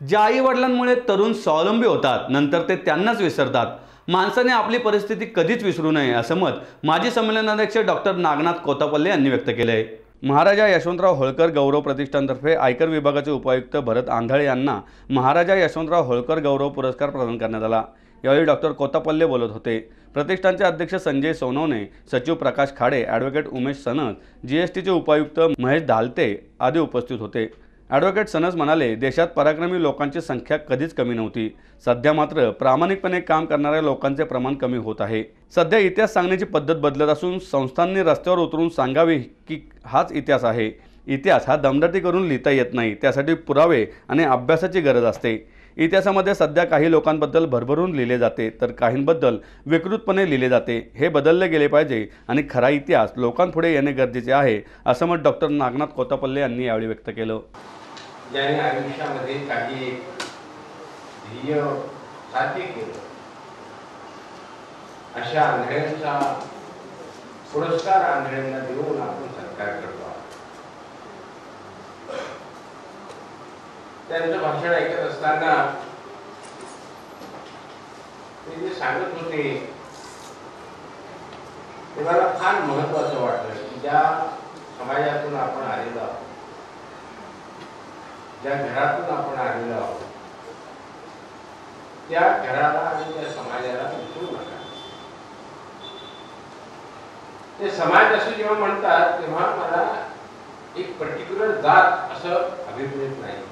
ज्या आई वडिलांमुळे तरुण स्वावलंबी होतात नंतर ते त्यांनाच विसरतात. माणसाने आपली परिस्थिती कधीच विसरू नये असं मत माजी संमेलनाध्यक्ष डॉक्टर नागनाथ कोत्तापल्ले यांनी व्यक्त केले आहे. महाराजा यशवंतराव होळकर गौरव प्रतिष्ठानतर्फे आयकर विभागाचे उपायुक्त भरत आंधळे यांना महाराजा यशवंतराव होळकर गौरव पुरस्कार प्रदान करण्यात आला. यावेळी डॉक्टर कोत्तापल्ले बोलत होते. प्रतिष्ठानचे अध्यक्ष संजय सोनवणे, सचिव प्रकाश खाडे, ॲडव्होकेट उमेश सनस, जीएसटीचे उपायुक्त महेश धालते आदी उपस्थित होते. ॲडव्होकेट सनस म्हणाले, देशात पराक्रमी लोकांची संख्या कधीच कमी नव्हती. सध्या मात्र प्रामाणिकपणे काम करणाऱ्या लोकांचे प्रमाण कमी होत आहे. सध्या इतिहास सांगण्याची पद्धत बदलत असून संस्थांनी रस्त्यावर उतरून सांगावे की हाच इतिहास आहे. इतिहास हा दमदाटी करून लिहिता येत नाही, त्यासाठी पुरावे आणि अभ्यासाची गरज असते. इतिहासामध्ये सध्या काही लोकांबद्दल भरभरून लिहिले जाते तर काहींबद्दल विकृतपणे लिहिले जाते. हे बदलले गेले पाहिजे आणि खरा इतिहास लोकांपुढे येणे गरजेचे आहे असं मत डॉक्टर नागनाथ कोत्तापल्ले यांनी यावेळी व्यक्त केलं. ज्याने आयुष्यामध्ये काही ध्येय साध्य केलं अशा आंधळ्यांचा पुरस्कार आंधळ्यांना देऊन आपण सत्कार करतो. त्यांचं भाषण ऐकत असताना ते जे सांगत होते ते मला फार महत्वाचं वाटलं की ज्या समाजातून आपण आलेलो आहोत, ज्या घरातून आपण आलेलो आहोत, त्या घराला आणि त्या समाजाला विसरू नका. ते समाज असं जेव्हा म्हणतात तेव्हा मला एक पर्टिक्युलर जात असं अभिप्रेत नाही.